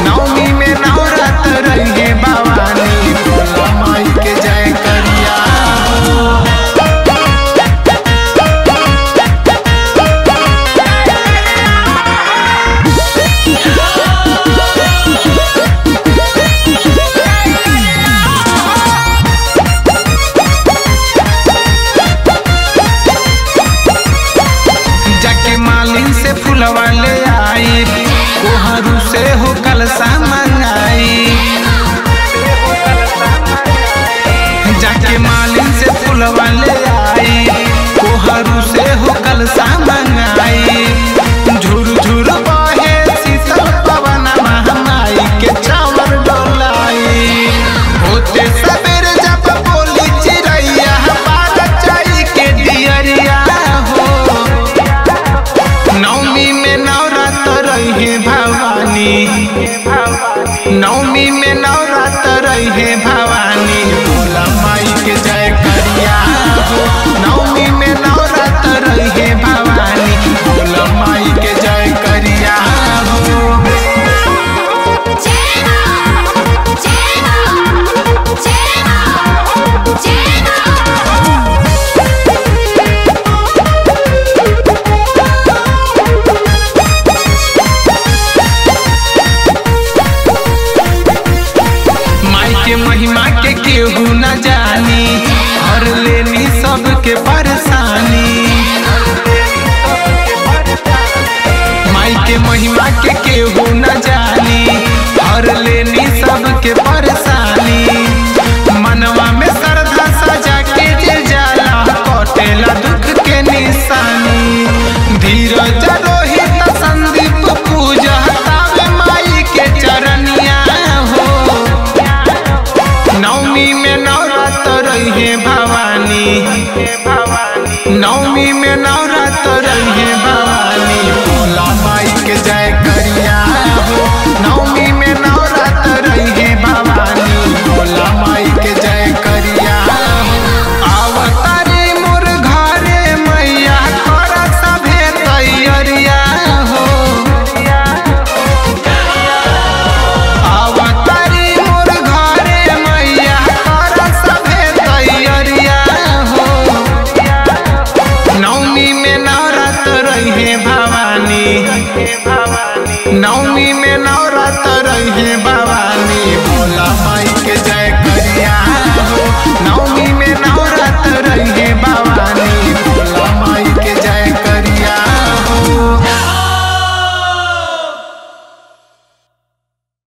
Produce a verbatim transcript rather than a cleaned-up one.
नवमी में नवरात्र रहे भवानी, भोला माई के जय करिया जाके मालिन से फुलवा ले आई, कोहरू से हो कलसा मंगाई। जाके मालिन से फुलवा ले आई, कोहरू से हो कलसा मंगाई। झुर झुर बहे शीतल पवन, महामाई के चावर डोलाई। होते सवेरे जब बोली चिड़ैया, बारह चाई के दियरिया हो। नवमी में नवरात्र रहे भवानी, नवमी में नवरात्र रहे भवानी।